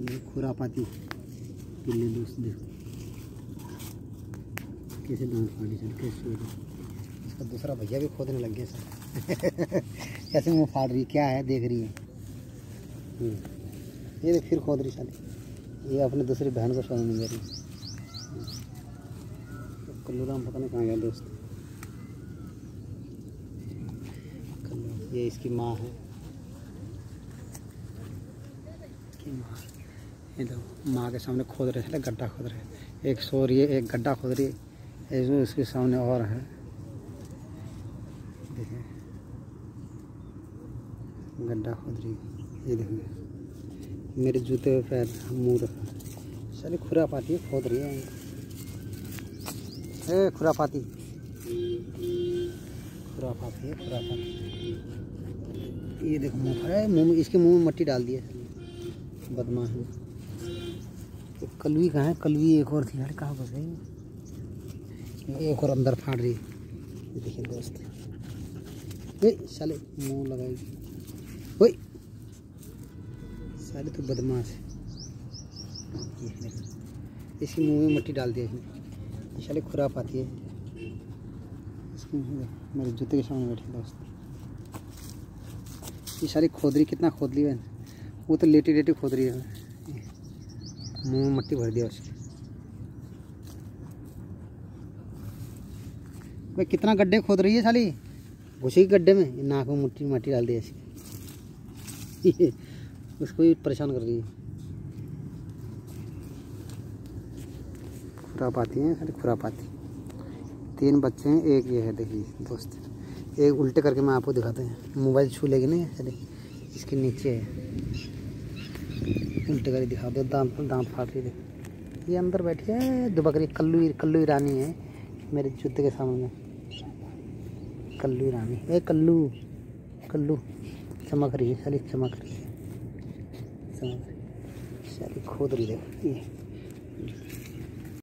ये खुरापाती पिल्ले दोस्त देखो कैसे दांत फाड़ी सर, कैसे इसका दूसरा भैया भी खोदने लग गया सर। कैसे मुँह फाड़ रही, क्या है देख रही है। ये देख फिर खोद रही साली, ये अपने दूसरी बहन को सोने नहीं दे रही। कल्लूराम पता नहीं कहाँ गया दोस्त। ये इसकी माँ है, ये देखो माँ के सामने खोद रहे थे, गड्ढा खोद रहे। एक सो रही है, एक गड्ढा खोद रही है, उसके सामने और है। देखिए गड्ढा खोद रही है। ये देखिए मेरे जूते पे पैर मुँह रखा। सारी खुरापाती खोद रही है। ए खुरापाती, खुरापाती है खुरापाती। ये देखो मुँह है, मुँह में इसके मुँह में मट्टी डाल दी है, बदमाश है। तो कलवी कहाँ है, कलवी एक और थी यार, कहाँ फंस गई। एक और अंदर फाड़ रही है। देखिए दोस्त, ये साले मुँह लगाएगी। ओए साले तो बदमाश है। इसके मुँह में मट्टी डाल दिया इसने। ये साले खुरापाती है। इसके मेरे जूते के सामने बैठे दोस्त। ये सारी खोद रही, कितना खोद ली है। वो तो लेटी लेटी खोद रही है, मुँह में मट्टी भर दिया उसके। भाई कितना गड्ढे खोद रही है साली, घुसी गड्ढे में, नाक में मट्टी डाल दी इसकी। उसको भी परेशान कर रही है। खुरापाती हैं सारी खुरापाती। 3 बच्चे हैं, एक ये है देखिए दोस्त। एक उल्टे करके मैं आपको दिखाते हैं, मोबाइल छू लेगी नहीं चले, इसके नीचे है। उल्टे करके दिखा दो, दांत फाड़ रही है। ये अंदर बैठी है दुबकरी, कल्लू रानी है मेरे जूते के सामने। कल्लू रानी, ए कल्लू चमक रही है साली, चमक रही है साली, खोद रही है ये।